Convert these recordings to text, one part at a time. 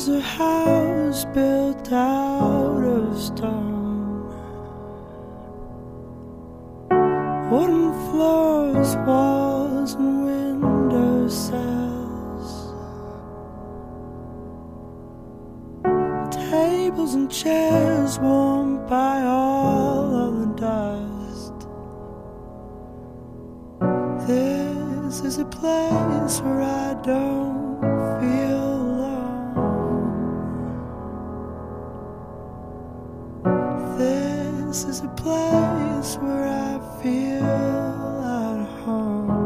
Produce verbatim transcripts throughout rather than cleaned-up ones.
was a house built out of stone, wooden floors, walls and window sills, tables and chairs warmed by all of the dust. This is a place where I don't feel alone. This is a place where I feel at home.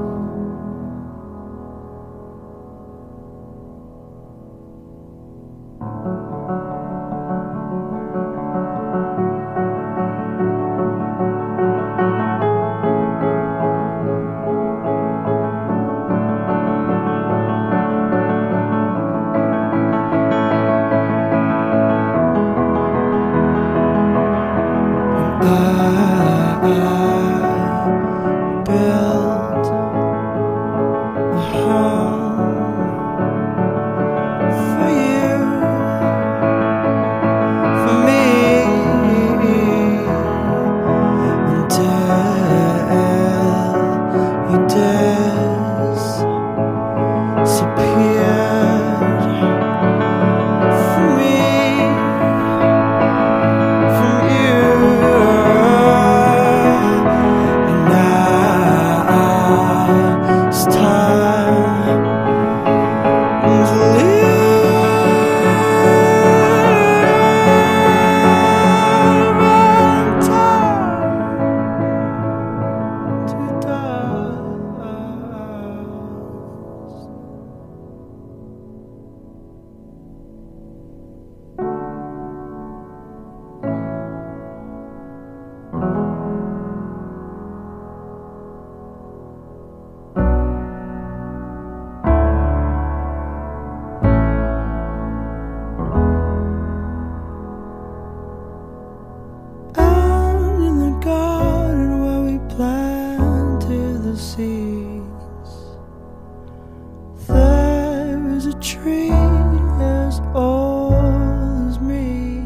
There is a tree as old as me,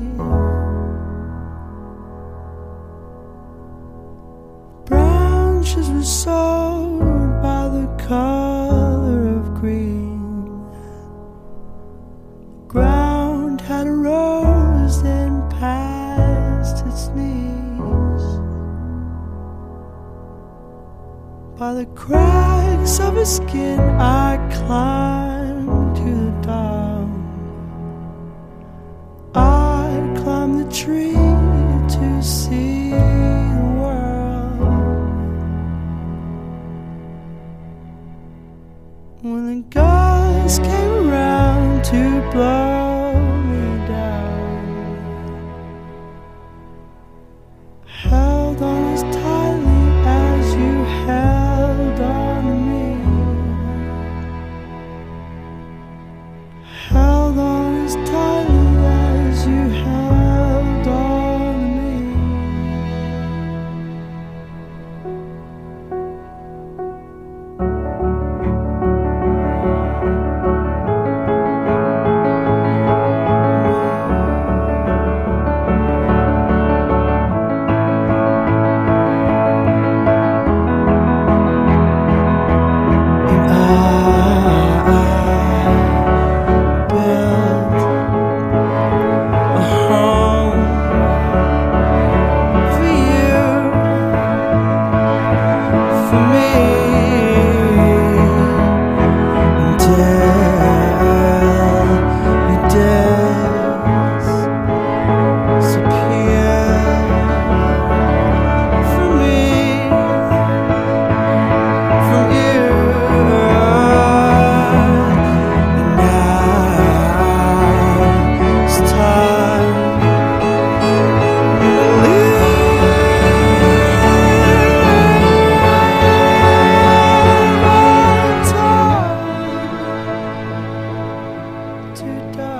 branches were sown by the color of green, the ground had a rose then past its knees. By the cracks of his skin I climbed to the top. I climbed the tree to see the world. When the gusts came around to blow me down, held on as tightly as you held on to me. Held on as tightly as you held on to me. To die.